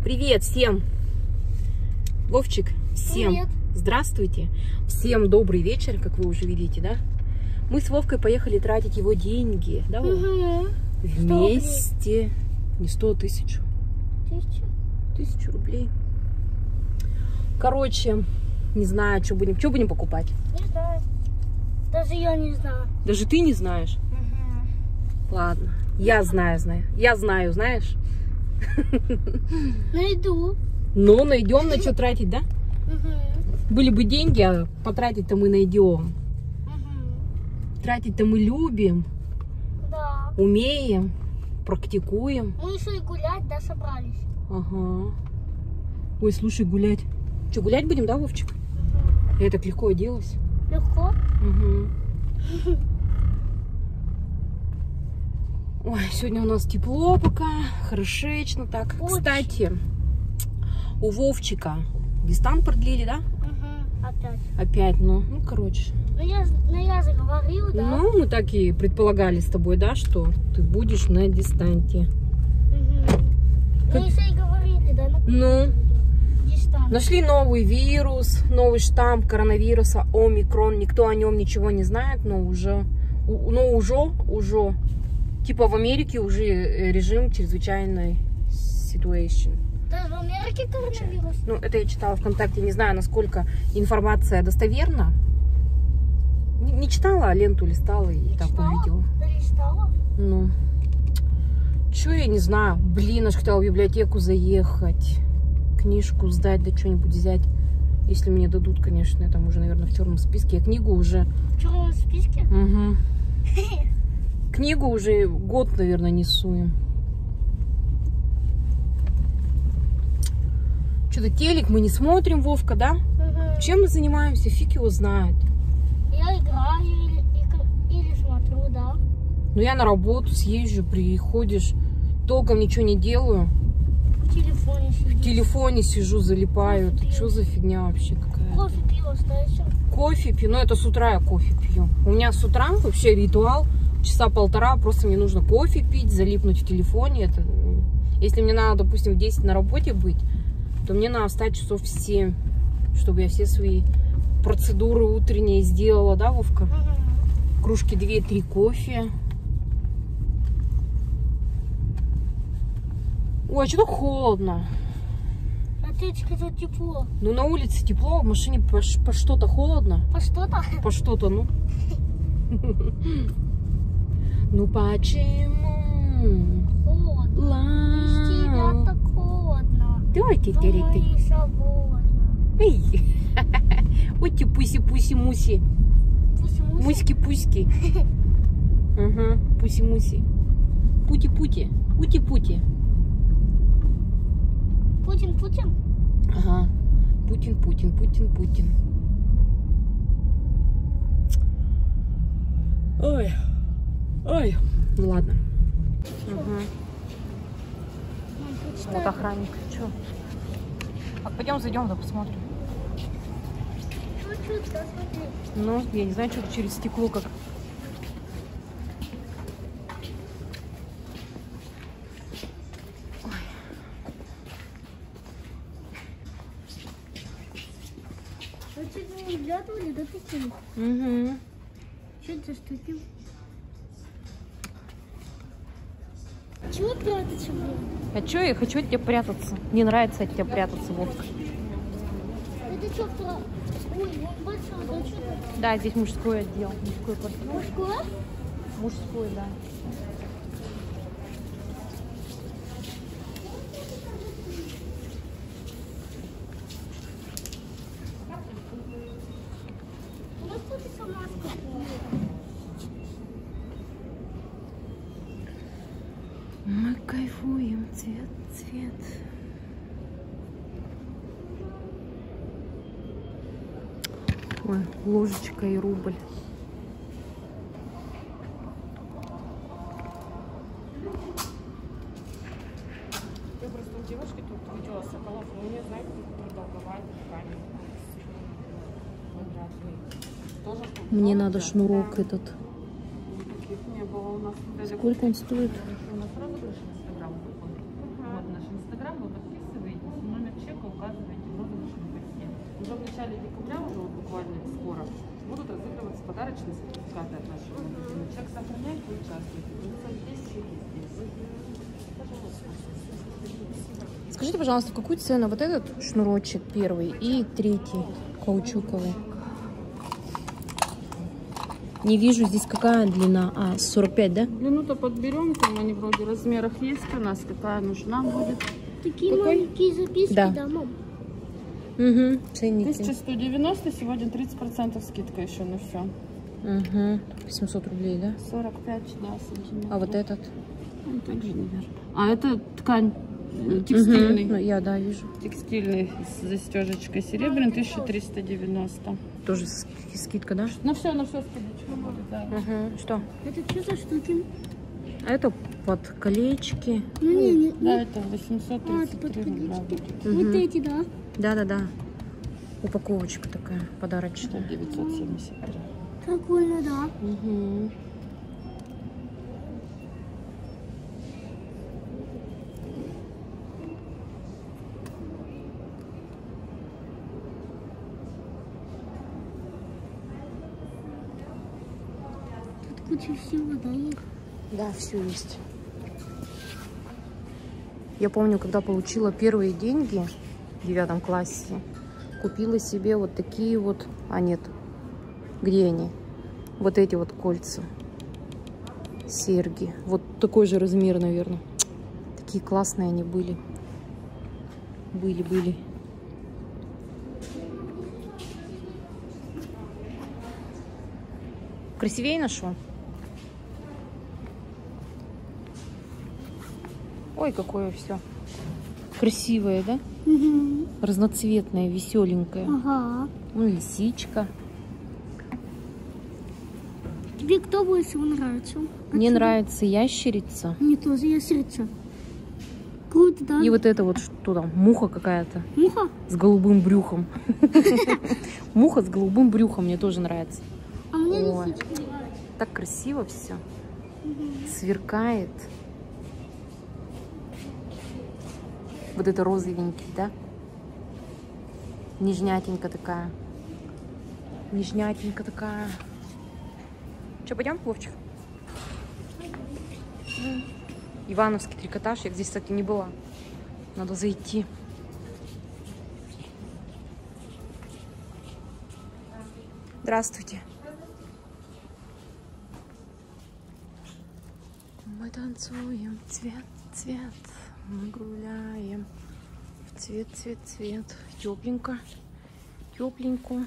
Привет всем! Вовчик, всем привет. Здравствуйте! Всем добрый вечер, как вы уже видите, да? Мы с Вовкой поехали тратить его деньги, да, Вов? Угу. Вместе. Не 100, 1000. 1000 рублей. Короче, не знаю, что будем покупать. Не знаю. Даже я не знаю. Даже ты не знаешь? Угу. Ладно, я знаю. Я знаю, знаешь? Найду. Ну, найдем, на что тратить, да? Угу. Были бы деньги, а потратить-то мы найдем. Угу. Тратить-то мы любим, Да. умеем, практикуем. Мы еще и гулять, да, собрались. Ага. Ой, слушай, гулять. Что, гулять будем, да, Вовчик? Угу. Я так легко оделась. Легко? Угу. Ой, сегодня у нас тепло пока, хорошечно так. Очень. Кстати, у Вовчика дистант продлили, да? Угу. Опять. Опять, ну короче. Ну я же говорила, да? Ну, мы так и предполагали с тобой, да, что ты будешь на дистанте. Угу. Как... Мы еще и говорили, да? Ну, дистант. Нашли новый вирус, новый штамм коронавируса, омикрон. Никто о нем ничего не знает, но уже, типа в Америке уже режим чрезвычайной situation. Да, в Америке коронавирус? Ну, это я читала ВКонтакте, не знаю, насколько информация достоверна. Не читала, а ленту листала и так увидела. Да, листала? Ну, чё я не знаю. Блин, аж хотела в библиотеку заехать, книжку сдать, да что-нибудь взять. Если мне дадут, конечно, я там уже, наверное, в черном списке. Я книгу уже... В черном списке? Угу. Книгу уже год, наверное, несу им. Что-то телек мы не смотрим, Вовка, да? Угу. Чем мы занимаемся? Фиг его знает. Я играю или смотрю, да. Ну, я на работу съезжу, приходишь, толком ничего не делаю. В телефоне сидишь. В телефоне сижу, залипаю. Это что за фигня вообще какая-то? Кофе пиво ставишь? Кофе пью. Ну, это с утра я кофе пью. У меня с утра вообще ритуал. Часа полтора. Просто мне нужно кофе пить, залипнуть в телефоне. Это... Если мне надо, допустим, в 10 на работе быть, то мне надо встать часов в 7, чтобы я все свои процедуры утренние сделала, да, Вовка? Угу. Кружки 2-3 кофе. Ой, а что так холодно? А ты сказал тепло. Ну, на улице тепло, в машине по что-то холодно. По что-то? По что-то, ну. Ну, почему? Холодно. Без тебя так холодно. Давай, Думаю, свободно. Эй, ути-пуси-пуси-муси. Пусть-мусь. Муськи-пуськи. Ага, пуси-муси. Пути-пути. Ути-пути. Путин. Ага. Путин. Ой. Ну ладно. Ага. Вот охранник. Че? А пойдем зайдем, да посмотрим. Ну, что-то, смотри. Ну, я не знаю, что-то через стекло как. А что-то не выглядывали, да, такие? Угу. Что это за таким? Чего прятаться, блин? А что я хочу от тебя прятаться? Не нравится от тебя прятаться, Вовка. Это что, про... Ой, он большой, да, что-то? Да, здесь мужской отдел. Мужской портфель. Мужской? Мужской, да. У нас тут еще маска. Мы кайфуем, цвет. Ой, ложечка и рубль. Я просто у девушки тут видела соколов, но не знаю, как продолговать ткань. Мне надо шнурок этот. Таких не было у нас. Сколько он стоит? У нас сразу больше Инстаграм выходит. Вот наш Инстаграм, вы подписываетесь. Уже в начале декабря, уже вот буквально скоро, будут разыгрываться подарочные сертификаты от нашего магазина. Человек сохраняет и участвует. Здесь все есть. Скажите, пожалуйста, какую цену вот этот шнурочек первый и третий каучуковый? Не вижу здесь какая длина. А, 45, да? Длину-то подберем, там они вроде в размерах есть у нас, какая нужна будет. Такие Какой? маленькие записки, Да. да, мам? Угу, ценники. 1190, сегодня 30% скидка еще на все. Угу, 700 рублей, да? 45, да, сантиметров. А вот этот? Ну, также, наверное. А это ткань текстильный. Ну, я, да, вижу. Текстильный с застежечкой серебряный, 1390. Тоже скидка, да? На все скидочка будет, да. Угу, что? Это что за штуки? А это под колечки. Ну, не. Да, это 833 под рубля будет. Вот эти, да? Да-да-да. Упаковочка такая Это подарочная. 973. Прикольно, да. Угу. Тут куча всего, да, есть? Да, все есть. Я помню, когда получила первые деньги в 9 классе, купила себе вот такие вот, а нет, где они? Вот эти вот кольца, серьги. Вот такой же размер, наверное. Такие классные они были. Были. Красивее нашел? Ой, какое все красивое, да? Угу. Разноцветное, веселенькое. Ага. Ну, лисичка. Тебе кто больше всего нравится? Мне нравится ящерица. Мне тоже ящерица. Круто, да? И вот это вот что там, муха какая-то Муха? с голубым брюхом. Муха с голубым брюхом мне тоже нравится. А мне Ой. лисичка нравится. Так красиво все. Сверкает. Вот это розовенький, да? Нежнятенько такая. Нежнятенько такая. Че, пойдем, Вовчик? Ивановский трикотаж. Я здесь, кстати, не была. Надо зайти. Здравствуйте. Мы танцуем цвет, цвет. Мы гуляем в цвет, цвет, цвет. Тепленько, тепленько.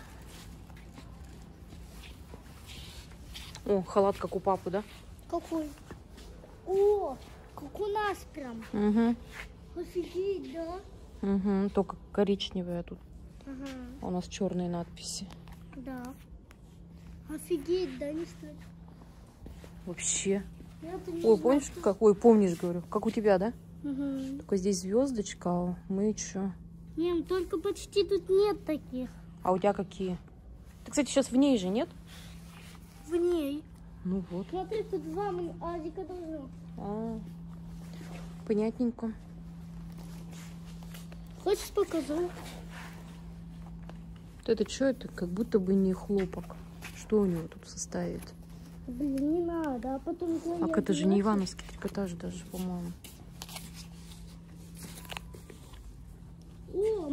О, халат как у папы, да? Какой? О, как у нас прям. Угу. Офигеть, да? Угу. Только коричневая тут. Ага, А у нас черные надписи. да. Офигеть, да, не стоит. Вообще. Я-то не Ой, знаю, помнишь, что- как? Ой, помнишь, говорю. Как у тебя, да? Мгм. Только здесь звездочка, а мы что? Не, ну только почти тут нет таких. А у тебя какие? Ты, кстати, сейчас в ней же, нет? В ней. Ну вот. Смотри, тут два азика должно. А, понятненько. Хочешь покажу? Вот это что это? Как будто бы не хлопок. Что у него тут в составе? Блин, не надо, а потом... А это же не ивановский трикотаж даже, по-моему. О,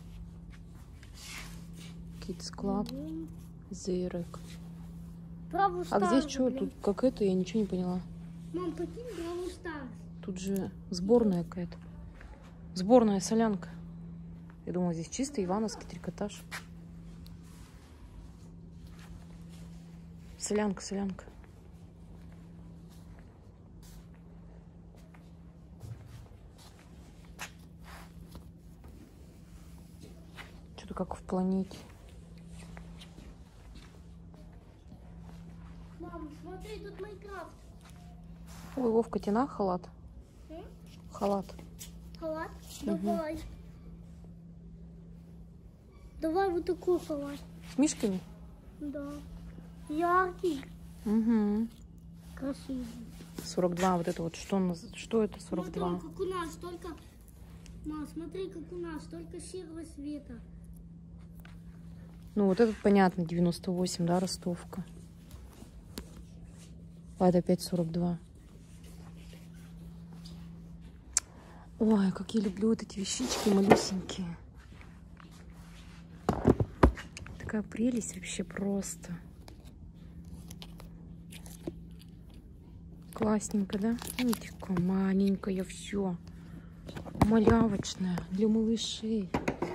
Kids Club, Зейрек. Бравл А Старс, здесь что? блин. Тут как это? Я ничего не поняла. Мам, покинь Бравл Старс. Тут же сборная какая-то. Сборная солянка. Я думала, здесь чисто ивановский трикотаж. Солянка, солянка. Что-то как в планете. Мам, смотри, тут Майнкрафт. Ой, Вовка, тяна халат. М? Халат. Халат? Давай. Давай вот такой халат. С мишками? Да. Яркий. Угу. Красивый. 42, вот это вот. Что это 42? Смотри, как у нас, только... Мам, смотри, как у нас, только серого цвета. Ну, вот этот, понятно, 98, да, ростовка. А это опять 42. Ой, как я люблю вот эти вещички малюсенькие. Такая прелесть вообще просто. Классненько, да? Видите, какое маленькое все. Малявочное для малышей.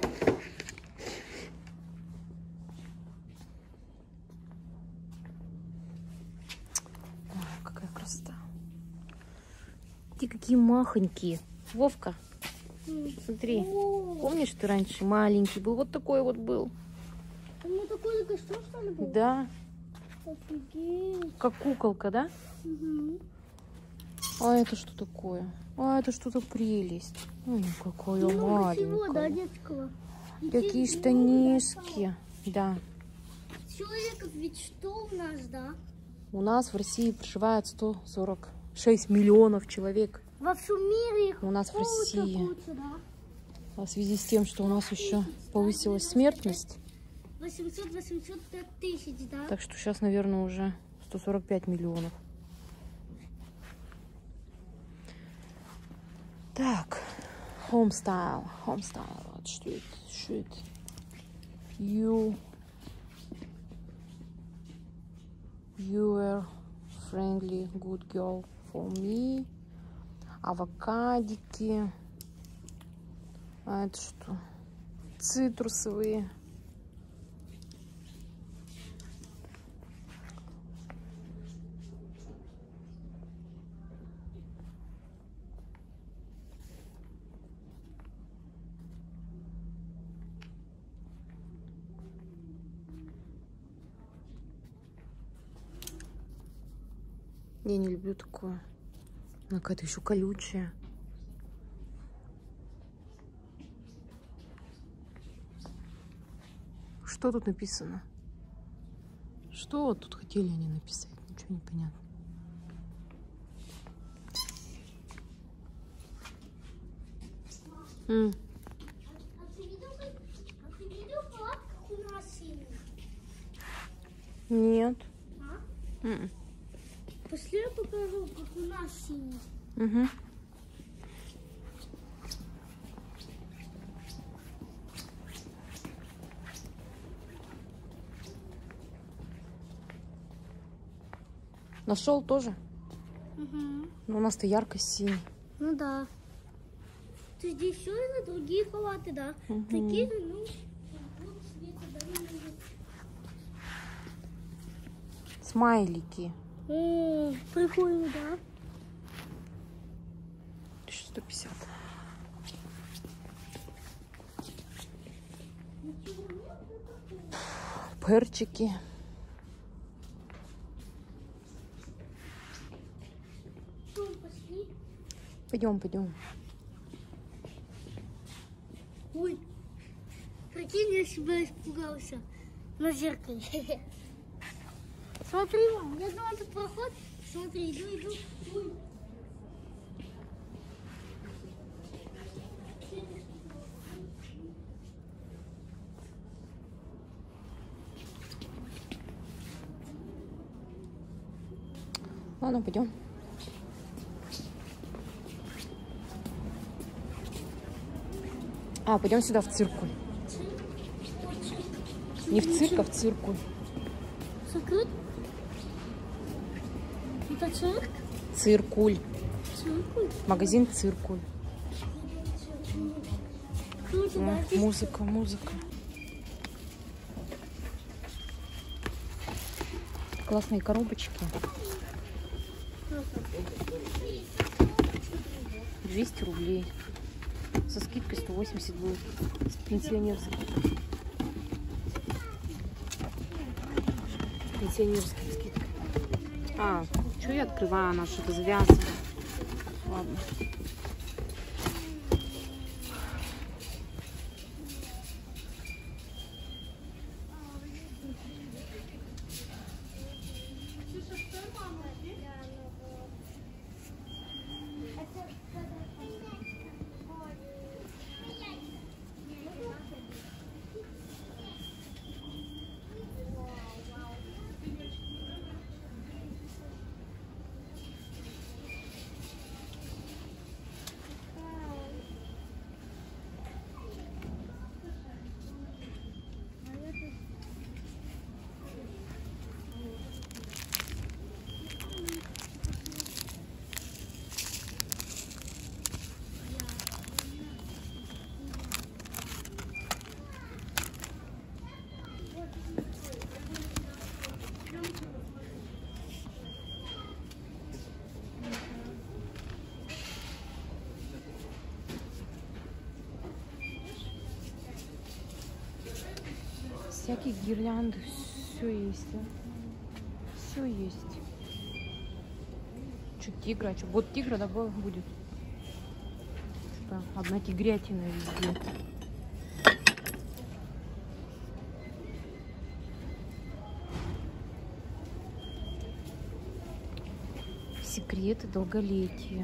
Ой, какая красота. Ты какие махонькие. Вовка, смотри. Помнишь, ты раньше маленький был? Вот такой вот был. У меня такой костюм, что ли, был? Да. Офигеть. Как куколка, да? Угу. А это что такое? А это что-то прелесть. Ой, какое Много всего, да, маленькое. детского? Какие штанишки. Да. Человеков ведь что у нас, да? У нас в России проживает 146 миллионов человек. Во всем мире их У нас в России. куча, да? А в связи с тем, что у нас еще повысилась смертность. 885 тысяч, да? Так что сейчас, наверное, уже 145 миллионов. Так, homestyle. Вот что это? Что это? You are friendly, good girl for me. Авокадики. А это что? Цитрусовые. Я не люблю такое. Она какая-то еще колючая. Что тут написано? Что вот тут хотели они написать? Ничего не понятно. А ты видел палатку, как у нас синий? Нет. А? Пошли я покажу, как у нас синий. Угу. Нашел тоже? Угу. Но у нас-то ярко-синий. Ну да. То есть здесь все на другие халаты, да? Угу. Такие, ну, вот цвета, да, немного. Смайлики. О, прикольно, да? 1150. Перчики. Что, пошли? Пойдем. Ой, прикинь, я себя испугался на зеркале. Смотри, мам, я думаю, это проход. Смотри, иду. Ой. Ладно, пойдем. Пойдем сюда, в циркуль. Не в цирк, а в циркуль. Цирк? Это цирк? Циркуль. Циркуль? Магазин «Циркуль». Круто, да? Здесь Музыка. Классные коробочки. 200 рублей. Со скидкой 180 будет. Пенсионерская скидка. Что я открываю? Она что-то завязана. Ладно. всякие гирлянды, все есть, да? Все есть. Что, тигра? Что, год тигра, да, будет? Что, одна тигрятина везде. Секреты долголетия.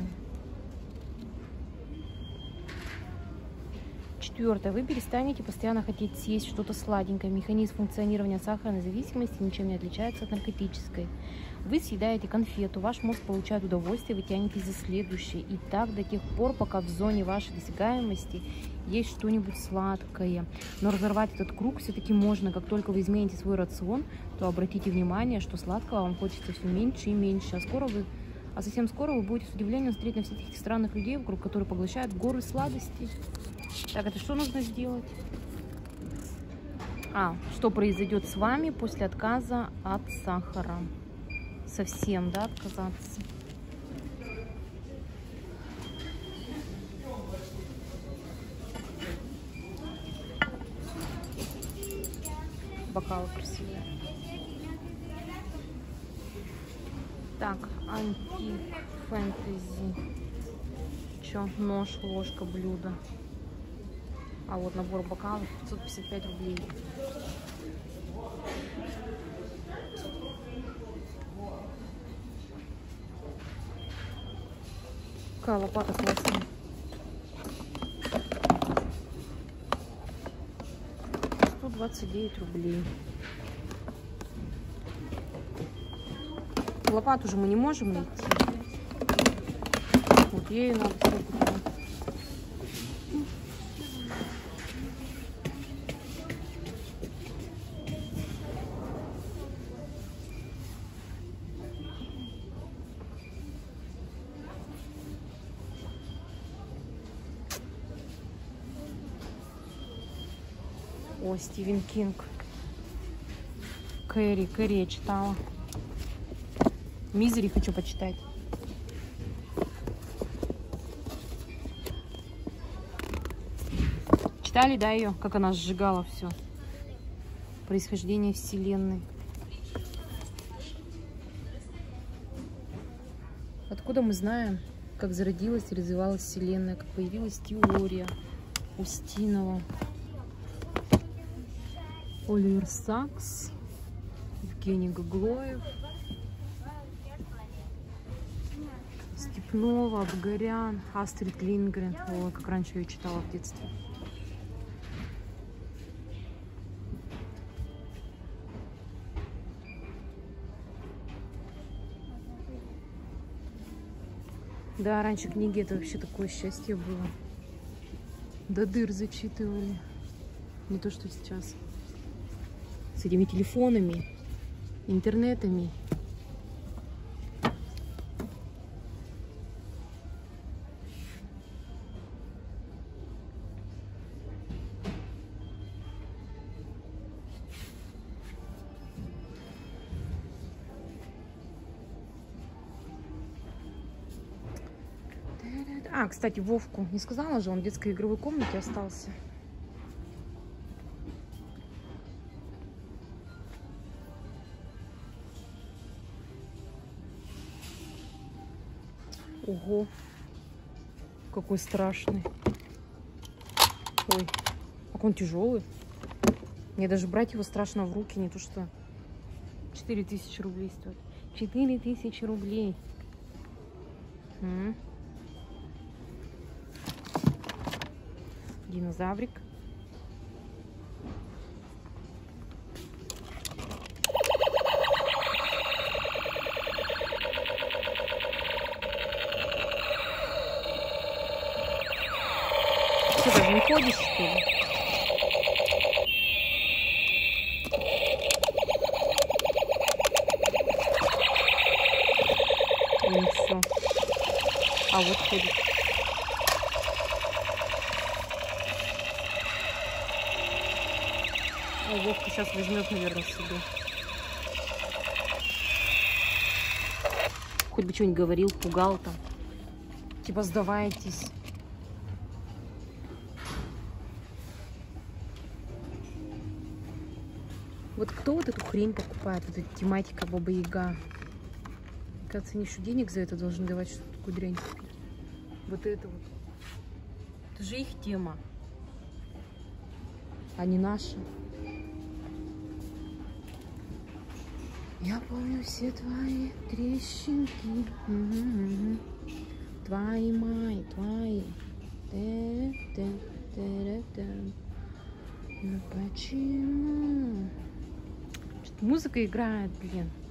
4. Вы перестанете постоянно хотеть съесть что-то сладенькое. Механизм функционирования сахарной зависимости ничем не отличается от наркотической. Вы съедаете конфету, ваш мозг получает удовольствие, вы тянетесь за следующей. И так до тех пор, пока в зоне вашей досягаемости есть что-нибудь сладкое. Но разорвать этот круг все-таки можно. Как только вы измените свой рацион, то обратите внимание, что сладкого вам хочется все меньше и меньше. А совсем скоро вы будете с удивлением смотреть на всех этих странных людей вокруг, которые поглощают горы сладостей. Так, это что нужно сделать? Что произойдет с вами после отказа от сахара? Совсем, да, отказаться? Бокалы красивые. Так, антифэнтези. Чё? Нож, ложка, блюдо. А вот набор бокалов 555 рублей. Какая лопата классная. $129 рублей. Лопату же мы не можем найти. Вот ею надо купить. О, Стивен Кинг. Кэрри я читала. Мизери хочу почитать. Читали, да, ее? Как она сжигала все. Происхождение Вселенной. Откуда мы знаем, как зародилась и развивалась Вселенная, как появилась теория Устинова. Оливер Сакс, Евгений Гаглоев, Степнова, Абгарян, Астрид Линдгрен. Ой, как раньше ее читала в детстве. Да, раньше книги это вообще такое счастье было. До дыр зачитывали. Не то, что сейчас. С этими телефонами, интернетами. Кстати, Вовку не сказала же, он в детской игровой комнате остался. Ого, какой страшный. Ой, как он тяжелый. Мне даже брать его страшно в руки, не то что 4000 рублей стоит. 4000 рублей. Динозаврик. Что, даже не ходишь, что ли? Ну все. А вот ходит. О, Вовка сейчас возьмет, наверное, себе. Хоть бы что-нибудь говорил, пугал там. Типа сдавайтесь. Вот кто вот эту хрень покупает, вот эта тематика Баба Яга? Кажется, они еще денег за это должны давать, чтобы такую дрянь купить. Вот это вот. Это же их тема, а не наша. Я помню все твои трещинки. Твои мои, твои. Ну почему? Что-то музыка играет, блин.